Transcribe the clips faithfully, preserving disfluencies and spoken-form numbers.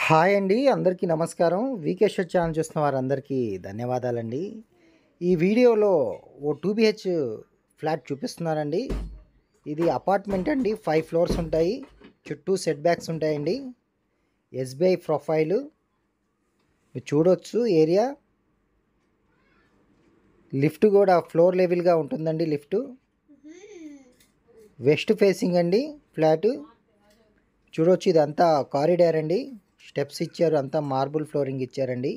Hi అండి. అందరికీ నమస్కారం. వీకేశ్వర్ ఛానల్ చూస్తున్న వారందరికీ ధన్యవాదాలండి. ఈ వీడియోలో ఓ టూ బీహెచ్ ఫ్లాట్ చూపిస్తున్నానండి. ఇది అపార్ట్మెంట్ అండి. ఫైవ్ ఫ్లోర్స్ ఉంటాయి. చుట్టూ సెట్ బ్యాక్స్ ఉంటాయండి. ఎస్బీఐ ప్రొఫైలు మీరు చూడొచ్చు. ఏరియా లిఫ్ట్ కూడా ఫ్లోర్ లెవెల్గా ఉంటుందండి. లిఫ్ట్ వెస్ట్ ఫేసింగ్ అండి. ఫ్లాట్ చూడొచ్చు. ఇదంతా కారిడార్ అండి. స్టెప్స్ ఇచ్చారు. అంతా మార్బుల్ ఫ్లోరింగ్ ఇచ్చారండి.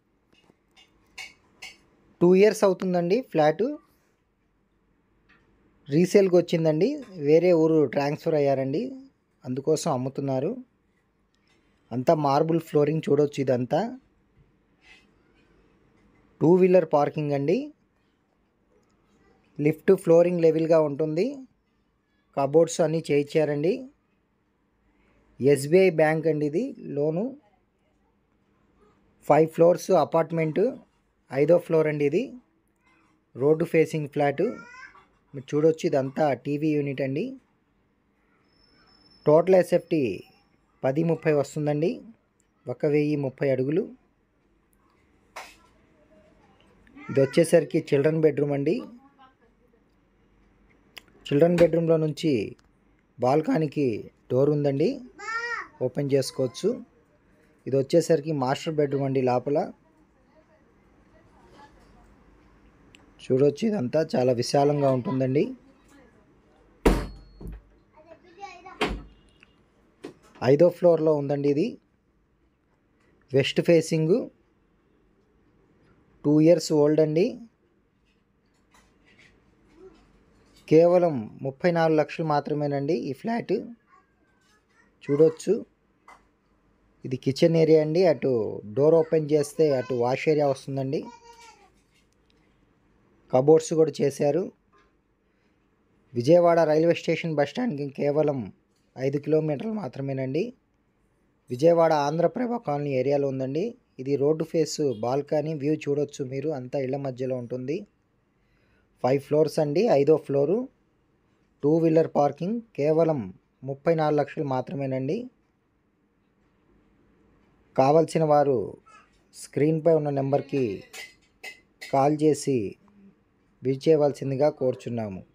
టూ ఇయర్స్ అవుతుందండి. ఫ్లాటు రీసేల్కి వచ్చిందండి. వేరే ఊరు ట్రాన్స్ఫర్ అయ్యారండి, అందుకోసం అమ్ముతున్నారు. అంతా మార్బుల్ ఫ్లోరింగ్ చూడొచ్చు. ఇదంతా టూ వీలర్ పార్కింగ్ అండి. లిఫ్ట్ ఫ్లోరింగ్ లెవెల్గా ఉంటుంది. కబోర్డ్స్ అన్నీ చేయించారండి. ఎస్బీఐ బ్యాంక్ అండి. ఇది లోను. Five floors apartment. ఐదో ఫ్లోర్ అండి. ఇది రోడ్డు ఫేసింగ్ ఫ్లాటు మీరు చూడొచ్చు. ఇదంతా టీవీ యూనిట్ అండి. టోటల్ ఎస్ఎఫ్టీ పది ముప్పై వస్తుందండి. ఒక వెయ్యి ముప్పై అడుగులు. ఇది వచ్చేసరికి చిల్డ్రన్ బెడ్రూమ్ అండి. చిల్డ్రన్ బెడ్రూమ్లో నుంచి బాల్కనీకి డోర్ ఉందండి, ఓపెన్ చేసుకోవచ్చు. ఇది వచ్చేసరికి మాస్టర్ బెడ్రూమ్ అండి. లోపల చూడొచ్చు. ఇదంతా చాలా విశాలంగా ఉంటుందండి. ఐదో ఫ్లోర్లో ఉందండి. ఇది west facing. Two years old అండి. కేవలం ముప్పై నాలుగు లక్షలు మాత్రమేనండి ఈ ఫ్లాట్. చూడొచ్చు. ఇది కిచెన్ ఏరియా అండి. అటు డోర్ ఓపెన్ చేస్తే అటు వాష్ ఏరియా వస్తుందండి. కబోర్డ్స్ కూడా చేశారు. విజయవాడ రైల్వే స్టేషన్ బస్ స్టాండ్కి కేవలం ఐదు కిలోమీటర్లు మాత్రమేనండి. విజయవాడ ఆంధ్రప్రభ కాలనీ ఏరియాలో ఉందండి. ఇది రోడ్డు ఫేస్ బాల్కనీ వ్యూ చూడొచ్చు మీరు. అంతా ఇళ్ల మధ్యలో ఉంటుంది. ఫైవ్ ఫ్లోర్స్ అండి. ఐదో ఫ్లోరు. Two wheeler parking. కేవలం ముప్పై నాలుగు లక్షలు మాత్రమేనండి. కావలసిన వారు స్క్రీన్పై ఉన్న నెంబర్కి కాల్ చేసి విజిట్ చేయవలసిందిగా కోరుచున్నాము.